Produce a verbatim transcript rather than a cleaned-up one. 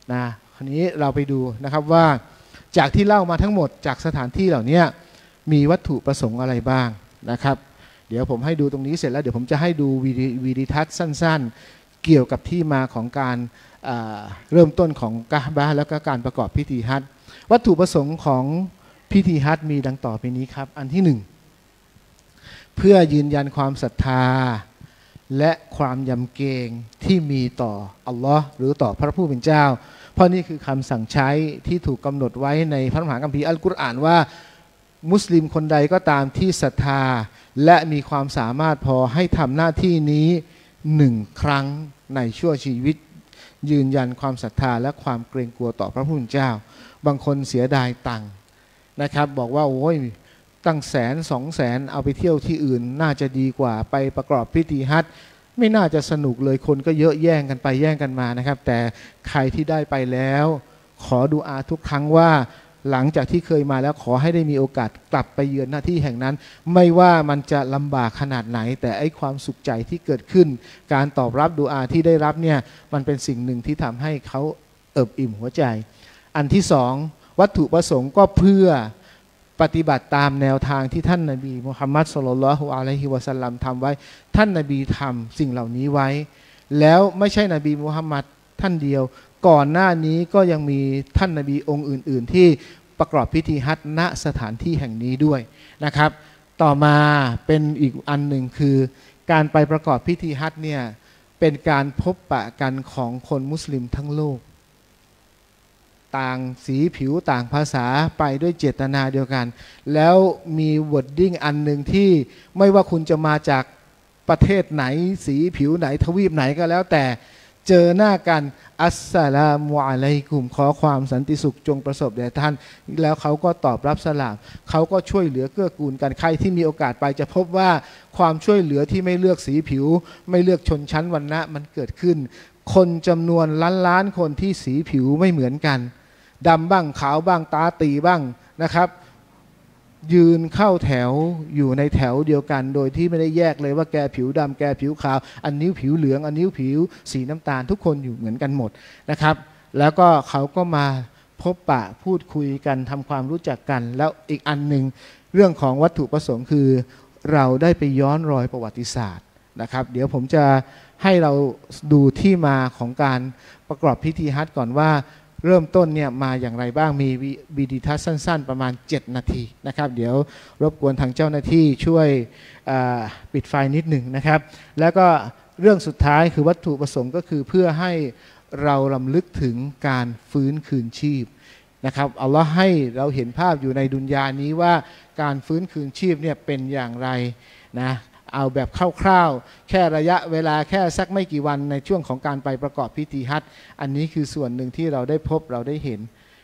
นะคราวนี้เราไปดูนะครับว่าจากที่เล่ามาทั้งหมดจากสถานที่เหล่านี้มีวัตถุประสงค์อะไรบ้างนะครับเดี๋ยวผมให้ดูตรงนี้เสร็จแล้วเดี๋ยวผมจะให้ดูวิดีทัศน์สั้นๆเกี่ยวกับที่มาของการเริ่มต้นของกะฮ์บะห์แล้วก็การประกอบพิธีฮัจญ์วัตถุประสงค์ของพิธีฮัจญ์มีดังต่อไปนี้ครับอันที่หนึ่งเพื่อยืนยันความศรัทธาและความยำเกรงที่มีต่ออัลลอฮ์หรือต่อพระผู้เป็นเจ้าเพราะนี่คือคำสั่งใช้ที่ถูกกำหนดไว้ในพระมหาคัมภีร์อัลกุรอานว่ามุสลิมคนใดก็ตามที่ศรัทธาและมีความสามารถพอให้ทำหน้าที่นี้หนึ่งครั้งในชั่วชีวิตยืนยันความศรัทธาและความเกรงกลัวต่อพระผู้เป็นเจ้าบางคนเสียดายตังค์นะครับบอกว่าโอ้ยตั้งแสนสองแสนเอาไปเที่ยวที่อื่นน่าจะดีกว่าไปประกอบพิธีฮัจญ์ไม่น่าจะสนุกเลยคนก็เยอะแย่งกันไปแย่งกันมานะครับแต่ใครที่ได้ไปแล้วขอดุอาทุกครั้งว่าหลังจากที่เคยมาแล้วขอให้ได้มีโอกาสกลับไปเยือนหน้าที่แห่งนั้นไม่ว่ามันจะลำบากขนาดไหนแต่ไอ้ความสุขใจที่เกิดขึ้นการตอบรับดุอาที่ได้รับเนี่ยมันเป็นสิ่งหนึ่งที่ทำให้เขาเอิบอิ่มหัวใจอันที่สองวัตถุประสงค์ก็เพื่อปฏิบัติตามแนวทางที่ท่านนบีมุฮัมมัดศ็อลลัลลอฮุอะลัยฮิวะซัลลัมทำไว้ท่านนบีทำสิ่งเหล่านี้ไว้แล้วไม่ใช่นบีมุฮัมมัดท่านเดียวก่อนหน้านี้ก็ยังมีท่านนบีองค์อื่นๆที่ประกอบพิธีฮัจญ์ณสถานที่แห่งนี้ด้วยนะครับต่อมาเป็นอีกอันหนึ่งคือการไปประกอบพิธีฮัจญ์เนี่ยเป็นการพบปะกันของคนมุสลิมทั้งโลกต่างสีผิวต่างภาษาไปด้วยเจตนาเดียวกันแล้วมีวอร์ดดิ้งอันหนึ่งที่ไม่ว่าคุณจะมาจากประเทศไหนสีผิวไหนทวีปไหนก็แล้วแต่เจอหน้ากันอัสสลามุอะลัยกุมขอความสันติสุขจงประสบแด่ท่านแล้วเขาก็ตอบรับสลามเขาก็ช่วยเหลือเกื้อกูลกันใครที่มีโอกาสไปจะพบว่าความช่วยเหลือที่ไม่เลือกสีผิวไม่เลือกชนชั้นวรรณะมันเกิดขึ้นคนจำนวนล้านล้านคนที่สีผิวไม่เหมือนกันดำบ้างขาวบ้างตาตีบ้างนะครับยืนเข้าแถวอยู่ในแถวเดียวกันโดยที่ไม่ได้แยกเลยว่าแกผิวดำแกผิวขาวอันนิ้วผิวเหลืองอันนิ้วผิวสีน้ำตาลทุกคนอยู่เหมือนกันหมดนะครับแล้วก็เขาก็มาพบปะพูดคุยกันทำความรู้จักกันแล้วอีกอันหนึ่งเรื่องของวัตถุประสงค์คือเราได้ไปย้อนรอยประวัติศาสตร์นะครับเดี๋ยวผมจะให้เราดูที่มาของการประกอบพิธีฮัจญ์ก่อนว่าเริ่มต้นเนี่ยมาอย่างไรบ้างมีวิดีทัศน์สั้นๆประมาณเจ็ดนาทีนะครับเดี๋ยวรบกวนทางเจ้าหน้าที่ช่วยปิดไฟนิดหนึ่งนะครับแล้วก็เรื่องสุดท้ายคือวัตถุประสงค์ก็คือเพื่อให้เรารำลึกถึงการฟื้นคืนชีพนะครับอัลลอฮ์ให้เราเห็นภาพอยู่ในดุนยานี้ว่าการฟื้นคืนชีพเนี่ยเป็นอย่างไรนะเอาแบบคร่าวๆแค่ระยะเวลาแค่สักไม่กี่วันในช่วงของการไปประกอบพิธีฮัจญ์อันนี้คือส่วนหนึ่งที่เราได้พบเราได้เห็น